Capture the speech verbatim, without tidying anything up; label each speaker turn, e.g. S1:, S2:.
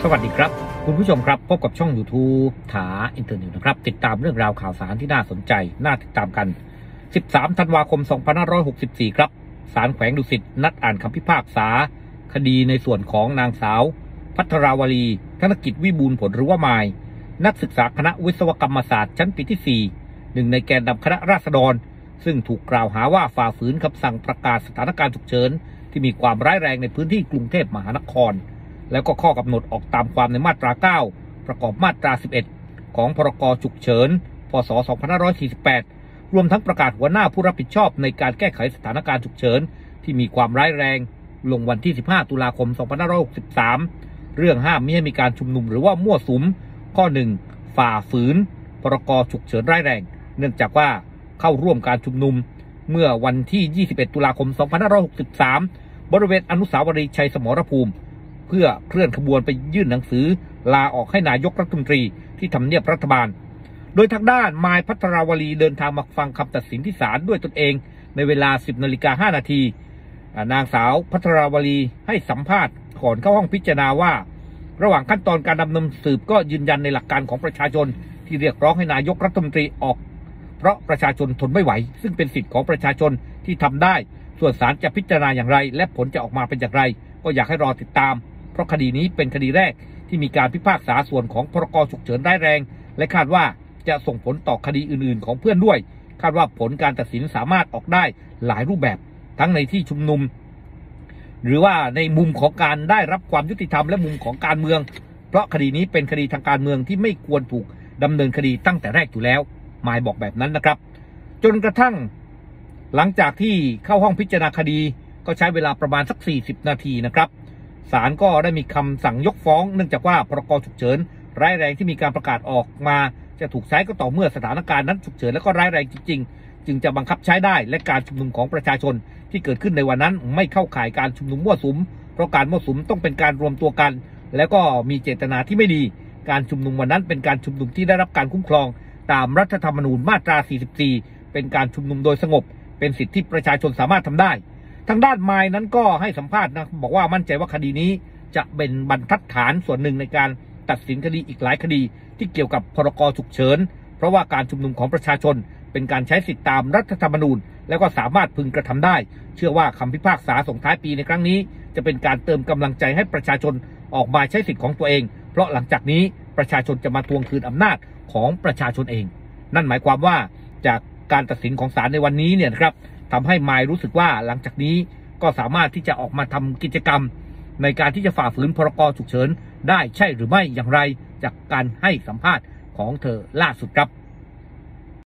S1: วัสดีครับคุณผู้ชมครับพบกับช่อง YouTube ถาอินเทอร์เน็ตนะครับติดตามเรื่องราวข่าวสารที่น่าสนใจน่าติดตามกันสิบสามธันวาคมสองพันห้าร้อยหกสิบสี่ครับศาลแขวงดุสิตนัดอ่านคำพิพากษาคดีในส่วนของนางสาวภัทราวลีธนกิจวิบูลย์ผลหรือว่ามายนักศึกษาคณะวิศวกรรมศาสตร์ชั้นปีที่สี่หนึ่งในแกนนำคณะราษฎรซึ่งถูกกล่าวหาว่าฝ่าฝืนคำสั่งประกาศสถานการณ์ฉุกเฉินที่มีความร้ายแรงในพื้นที่กรุงเทพมหานครแล้วก็ข้อกำหนดออกตามความในมาตราเก้าประกอบมาตราสิบเอ็ดของพรกฉุกเฉินพ.ศ. สองพันห้าร้อยสี่สิบแปดรวมทั้งประกาศหัวหน้าผู้รับผิดชอบในการแก้ไขสถานการณ์ฉุกเฉินที่มีความร้ายแรงลงวันที่สิบห้าตุลาคมสองพันห้าร้อยหกสิบสามเรื่องห้ามมิให้มีการชุมนุมหรือว่ามั่วสุมข้อหนึ่งฝ่าฝืนพรกฉุกเฉินร้ายแรงเนื่องจากว่าเข้าร่วมการชุมนุมเมื่อวันที่ยี่สิบเอ็ดตุลาคมสองพันห้าร้อยหกสิบสามบริเวณอนุสาวรีย์ชัยสมรภูมิเพื่อเคลื่อนขบวนไปยื่นหนังสือลาออกให้นายกรัฐมนตรีที่ทำเนียบรัฐบาลโดยทางด้านมายภัทราวลีเดินทางมาฟังคำตัดสินที่ศาลด้วยตนเองในเวลา สิบนาฬิกาห้านาทีนางสาวภัทราวลีให้สัมภาษณ์ก่อนเข้าห้องพิจารณาว่าระหว่างขั้นตอนการดำเนินสืบก็ยืนยันในหลักการของประชาชนที่เรียกร้องให้นายกรัฐมนตรีออกเพราะประชาชนทนไม่ไหวซึ่งเป็นสิทธิของประชาชนที่ทำได้ส่วนศาลจะพิจารณาอย่างไรและผลจะออกมาเป็นอย่างไรก็อยากให้รอติดตามเพราะคดีนี้เป็นคดีแรกที่มีการพิพากษาส่วนของพรกฉุกเฉินร้ายแรงและคาดว่าจะส่งผลต่อคดีอื่นๆของเพื่อนด้วยคาดว่าผลการตัดสินสามารถออกได้หลายรูปแบบทั้งในที่ชุมนุมหรือว่าในมุมของการได้รับความยุติธรรมและมุมของการเมืองเพราะคดีนี้เป็นคดีทางการเมืองที่ไม่ควรถูกดำเนินคดีตั้งแต่แรกอยู่แล้วหมายบอกแบบนั้นนะครับจนกระทั่งหลังจากที่เข้าห้องพิจารณาคดีก็ใช้เวลาประมาณสักสี่สิบนาทีนะครับศาลก็ได้มีคำสั่งยกฟ้องเนื่องจากว่าพรกฉุกเฉินร้ายแรงที่มีการประกาศออกมาจะถูกใช้ก็ต่อเมื่อสถานการณ์นั้นฉุกเฉินและก็ร้ายแรงจริงๆจึงจะบังคับใช้ได้และการชุมนุมของประชาชนที่เกิดขึ้นในวันนั้นไม่เข้าข่ายการชุมนุมมั่วสุมเพราะการมั่วสุมต้องเป็นการรวมตัวกันแล้วก็มีเจตนาที่ไม่ดีการชุมนุมวันนั้นเป็นการชุมนุมที่ได้รับการคุ้มครองตามรัฐธรรมนูญมาตราสี่สิบสี่เป็นการชุมนุมโดยสงบเป็นสิทธิที่ประชาชนสามารถทำได้ทางด้านมายนั้นก็ให้สัมภาษณ์นะบอกว่ามั่นใจว่าคดีนี้จะเป็นบรรทัดฐานส่วนหนึ่งในการตัดสินคดีอีกหลายคดีที่เกี่ยวกับพรกฉุกเฉินเพราะว่าการชุมนุมของประชาชนเป็นการใช้สิทธิตามรัฐธรรมนูญและก็สามารถพึงกระทำได้เชื่อว่าคำพิพากษาส่งท้ายปีในครั้งนี้จะเป็นการเติมกำลังใจให้ประชาชนออกมาใช้สิทธิของตัวเองเพราะหลังจากนี้ประชาชนจะมาทวงคืนอำนาจของประชาชนเองนั่นหมายความว่าจากการตัดสินของศาลในวันนี้เนี่ยนะครับทำให้มายรู้สึกว่าหลังจากนี้ก็สามารถที่จะออกมาทำกิจกรรมในการที่จะฝ่าฝืนพรกฉุกเฉินได้ใช่หรือไม่อย่างไรจากการให้สัมภาษณ์ของเธอล่าสุดครับ